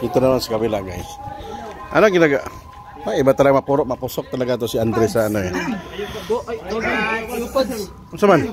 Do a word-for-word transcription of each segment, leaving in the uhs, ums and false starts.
Dito naman sa kabila, guys. Ano ginaga? Ay, iba talaga mapuro, mapusok talaga to si Andres sa ano eh. Ano man?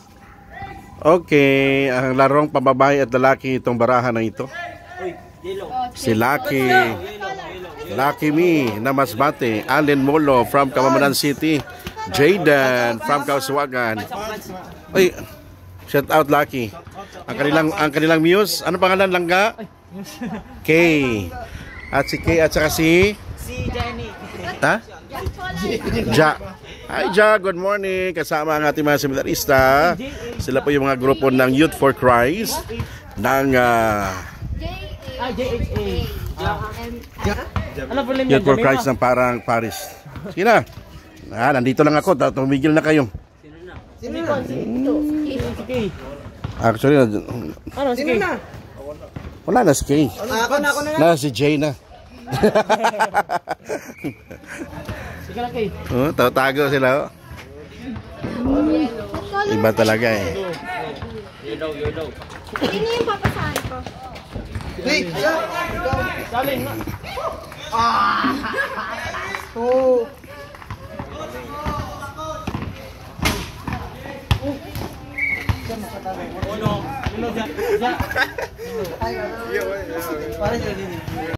Okay, ang larong pababae at lalaki itong barahan na ito. Si Lucky. Lucky Me na Masbate. Allen Molo from Kamamanan City. Jayden from Kauswagan. Ay, shout out Lucky. Ang kanilang ang kanilang muse, ano pangalan langga? Kay. At si Kay at saka si si Jenny. Ha? Ja. Hi Ja, good morning. Kasama ang ating mga seminarista. Sila po yung mga grupo ng Youth for Christ ng uh, Ah, J H A. Ano po lang Youth for Christ ng parang Paris. Sige na. Ah, nandito lang ako. Tumigil na kayo. Sino na? Sino na? Si Kay. Actually, Ano, si Kay? wala na si Kay. Ako na, ako na. Na si Jay na. Sige na, Kay. Oh, tatago sila. Oh. Iba talaga eh. Yellow, yellow. Sino yung papasahan ko? Hey, salin na. Ah! Oh. Uno, uno, ja, ja. Parang